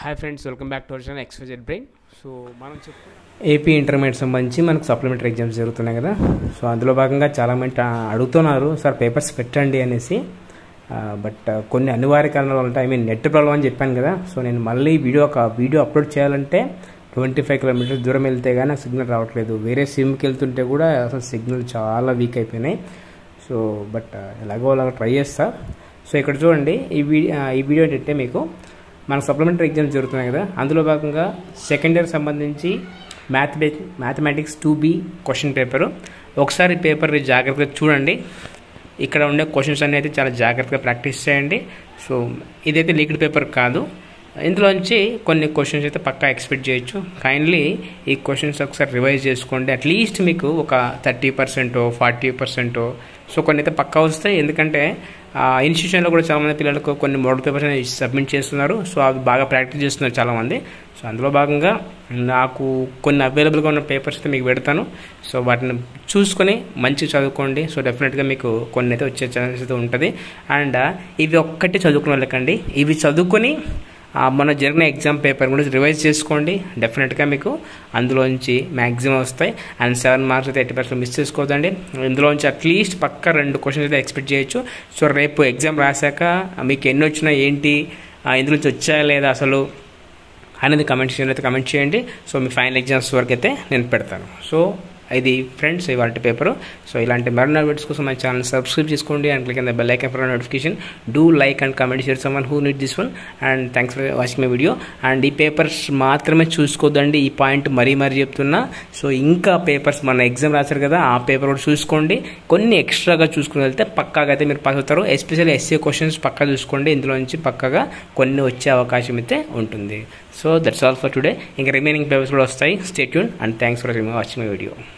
Hi friends, welcome back to our channel XYZ brain. So మనం AP intermediate సంబంధించి మనకు supplementary exams జరుగుతున్నాయి కదా. సో అందులో భాగంగా చాలామంది అడుగుతున్నారు సార్ పేపర్స్ పెట్టండి అనేసి. బట్ కొన్ని అనివార్య కారణాలు ఉంటాయి, నెట్ ప్రాబ్లం అని చెప్పాను కదా. సో నేను మళ్ళీ వీడియో అప్లోడ్ చేయాలంటే 25 కిలోమీటర్స్ దూరం వెళ్తే కానీ నాకు సిగ్నల్ రావట్లేదు. వేరే సిమ్కి వెళ్తుంటే కూడా అసలు సిగ్నల్ చాలా వీక్ అయిపోయినాయి. సో బట్ ఎలాగో అలాగ ట్రై చేస్తా. సో ఇక్కడ చూడండి, ఈ వీడియో ఏంటంటే మీకు మన సప్లిమెంటరీ ఎగ్జామ్స్ జరుగుతున్నాయి కదా, అందులో భాగంగా సెకండ్ ఇయర్ సంబంధించి మ్యాథమెటిక్స్ 2B క్వశ్చన్ పేపరు. ఒకసారి పేపర్ జాగ్రత్తగా చూడండి. ఇక్కడ ఉండే క్వశ్చన్స్ అనేది చాలా జాగ్రత్తగా ప్రాక్టీస్ చేయండి. సో ఇదైతే లీక్డ్ పేపర్ కాదు, ఇందులోంచి కొన్ని క్వశ్చన్స్ అయితే పక్కా ఎక్స్పెక్ట్ చేయొచ్చు. కైండ్లీ ఈ క్వశ్చన్స్ ఒకసారి రివైజ్ చేసుకోండి. అట్లీస్ట్ మీకు ఒక 30%, 40%. సో కొన్ని అయితే పక్కా వస్తాయి, ఎందుకంటే ఇన్స్టిట్యూషన్లో కూడా చాలామంది పిల్లలకు కొన్ని మోడల్ పేపర్స్ అనేది సబ్మిట్ చేస్తున్నారు. సో అవి బాగా ప్రాక్టీస్ చేస్తున్నారు చాలామంది. సో అందులో భాగంగా నాకు కొన్ని అవైలబుల్గా ఉన్న పేపర్స్ అయితే మీకు పెడతాను. సో వాటిని చూసుకొని మంచిగా చదువుకోండి. సో డెఫినెట్గా మీకు కొన్ని అయితే వచ్చే ఛాన్సెస్ అయితే ఉంటుంది. అండ్ ఇవి ఒక్కటి చదువుకునే వాళ్ళకండి, ఇవి చదువుకొని మన జరిగిన ఎగ్జామ్ పేపర్ కూడా రివైజ్ చేసుకోండి. డెఫినెట్గా మీకు అందులోంచి మ్యాక్సిమం వస్తాయి. అండ్ 7 మార్క్స్ అయితే 80% మిస్ చేసుకోవద్దండి. ఇందులోంచి అట్లీస్ట్ పక్క 2 క్వశ్చన్స్ అయితే ఎక్స్పెక్ట్ చేయొచ్చు. సో రేపు ఎగ్జామ్ రాశాక మీకు ఎన్ని వచ్చినా ఏంటి, ఇందులోంచి వచ్చాయా లేదా అసలు అనేది కమెంట్ చేయండి. సో మీ ఫైనల్ ఎగ్జామ్స్ వరకు అయితే నేను పెడతాను. సో ఇది ఫ్రెండ్స్ ఇవాళ పేపరు. సో ఇలాంటి మరిన్ని వీడియోస్ కోసం మన ఛానల్ సబ్స్క్రైబ్ చేసుకోండి and click on the bell icon for notification. Do like and comment share someone who need this one. And thanks for watching my video. And ఈ papers మాత్రమే చూసుకోవద్దండి, ఈ point మరీ చెప్తున్నా. సో ఇంకా పేపర్స్ మన exam రాశారు కదా, ఆ పేపర్ కూడా చూసుకోండి. కొన్ని ఎక్స్ట్రాగా చూసుకుని వెళ్తే పక్కాగా అయితే మీరు పాస్ అవుతారు. ఎస్పెషల్లీ ఎస్ఏ క్వశ్చన్స్ పక్కా చూసుకోండి, ఇందులో నుంచి పక్కాగా కొన్ని వచ్చే అవకాశం అయితే ఉంటుంది. So that's all for today. ఇంకా రిమైనింగ్ పేపర్స్ కూడా వస్తాయి. Stay tune and thanks for watching my video.